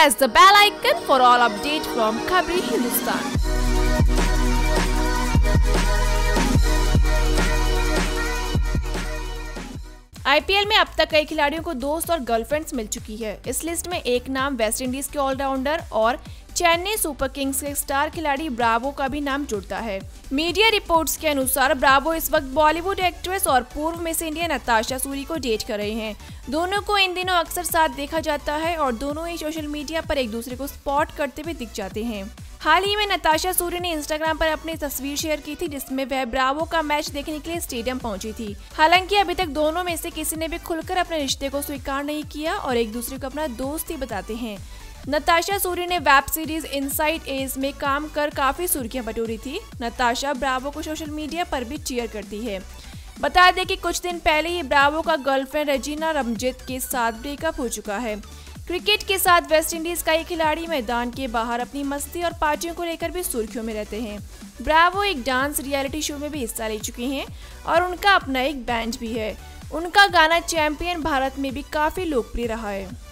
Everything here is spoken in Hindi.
press the bell icon for all updates from Khabri Hindustan. IPL में अब तक कई खिलाड़ियों को दोस्त और गर्लफ्रेंड्स मिल चुकी है। इस लिस्ट में एक नाम वेस्ट इंडीज के ऑलराउंडर और चेन्नई सुपर किंग्स के स्टार खिलाड़ी ब्रावो का भी नाम जुड़ता है। मीडिया रिपोर्ट्स के अनुसार ब्रावो इस वक्त बॉलीवुड एक्ट्रेस और पूर्व मिस इंडिया नताशा सूरी को डेट कर रहे हैं। दोनों को इन दिनों अक्सर साथ देखा जाता है और दोनों ही सोशल मीडिया पर एक दूसरे को स्पॉट करते हुए दिख जाते हैं। हाल ही में नताशा सूरी ने इंस्टाग्राम पर अपनी तस्वीर शेयर की थी, जिसमें वह ब्रावो का मैच देखने के लिए स्टेडियम पहुंची थी। हालांकि अभी तक दोनों में से किसी ने भी खुलकर अपने रिश्ते को स्वीकार नहीं किया और एक दूसरे को अपना दोस्त ही बताते हैं। नताशा सूरी ने वेब सीरीज इनसाइड एज में काम कर काफी सुर्खियां बटोरी थी। नताशा ब्रावो को सोशल मीडिया पर भी चीयर करती है। बता दें कि कुछ दिन पहले ही ब्रावो का गर्लफ्रेंड रेजिना रमजित के साथ ब्रेकअप हो चुका है। क्रिकेट के साथ वेस्ट इंडीज का एक खिलाड़ी मैदान के बाहर अपनी मस्ती और पार्टियों को लेकर भी सुर्खियों में रहते हैं। ब्रावो एक डांस रियलिटी शो में भी हिस्सा ले चुके हैं और उनका अपना एक बैंड भी है। उनका गाना चैंपियन भारत में भी काफी लोकप्रिय रहा है।